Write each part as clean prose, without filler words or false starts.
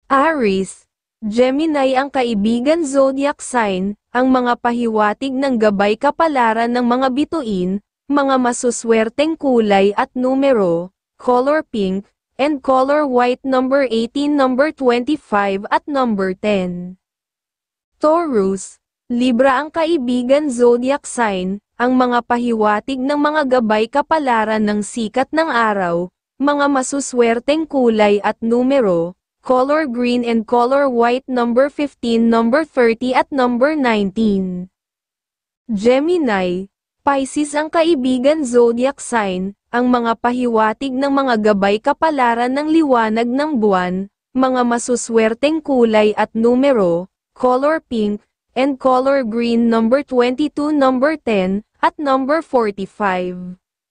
Aries, Gemini ang kaibigan zodiac sign, ang mga pahiwatig ng gabay kapalaran ng mga bituin, mga masuswerteng kulay at numero, color pink, and color white number 18, number 25 at number 10. Taurus, Libra ang kaibigan zodiac sign, ang mga pahiwatig ng mga gabay kapalaran ng sikat ng araw, mga masuswerteng kulay at numero, color green and color white number 15, number 30 at number 19. Gemini, Pisces ang kaibigan zodiac sign, ang mga pahiwatig ng mga gabay kapalaran ng liwanag ng buwan, mga masuswerteng kulay at numero, color pink, and color green number 22, number 10, at number 45.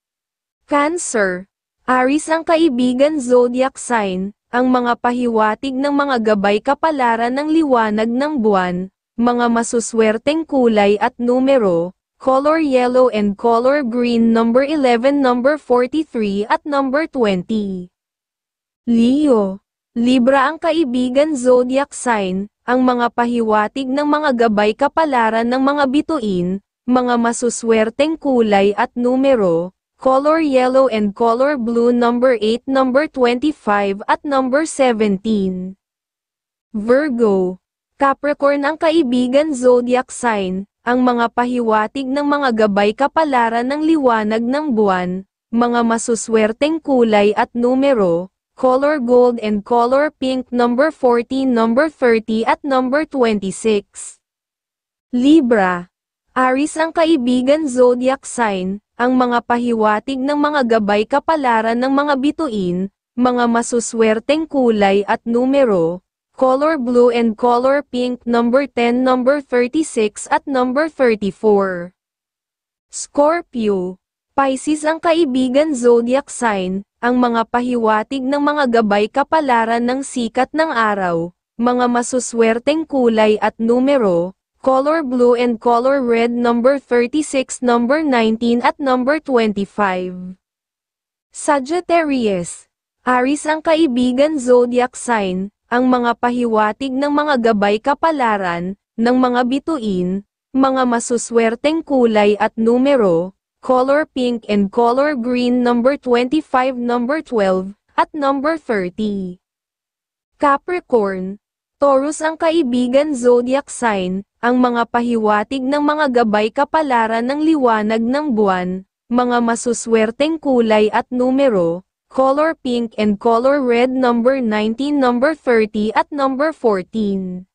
Cancer, Aries ang kaibigan zodiac sign, ang mga pahiwatig ng mga gabay kapalaran ng liwanag ng buwan, mga masuswerteng kulay at numero, color yellow and color green number 11, number 43 at number 20. Leo, Libra ang kaibigan zodiac sign, ang mga pahiwatig ng mga gabay kapalaran ng mga bituin, mga masuswerteng kulay at numero, color yellow and color blue number 8, number 25 at number 17. Virgo, Capricorn ang kaibigan zodiac sign, ang mga pahiwatig ng mga gabay kapalaran ng liwanag ng buwan, mga masuswerteng kulay at numero, color gold and color pink number 14, number 30 at number 26. Libra, Aries ang kaibigan zodiac sign, ang mga pahiwatig ng mga gabay kapalaran ng mga bituin, mga masuswerteng kulay at numero, color blue and color pink number 10, number 36 at number 34. Scorpio, Pisces ang kaibigan zodiac sign, ang mga pahiwatig ng mga gabay kapalaran ng sikat ng araw, mga masuswerteng kulay at numero, color blue and color red number 36, number 19 at number 25. Sagittarius, Aries ang kaibigan zodiac sign, ang mga pahiwatig ng mga gabay kapalaran, ng mga bituin, mga masuswerteng kulay at numero, color pink and color green number 25, number 12, at number 30. Capricorn, Taurus ang kaibigan zodiac sign, ang mga pahiwatig ng mga gabay kapalaran ng liwanag ng buwan, mga masuswerteng kulay at numero, color pink and color red number 19, number 30 at number 14.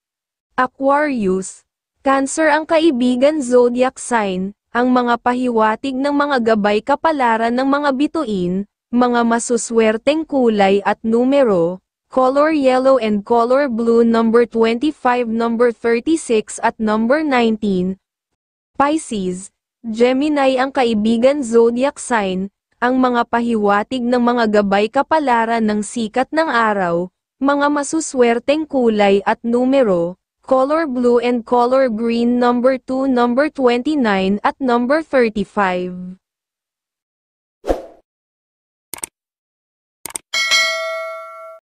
Aquarius, Cancer ang kaibigan zodiac sign, ang mga pahiwatig ng mga gabay kapalaran ng mga bituin, mga masuswerteng kulay at numero, color yellow and color blue number 25, number 36 at number 19. Pisces, Gemini ang kaibigan zodiac sign, ang mga pahiwatig ng mga gabay kapalaran ng sikat ng araw, mga masuswerteng kulay at numero, color blue and color green number 2, number 29 at number 35.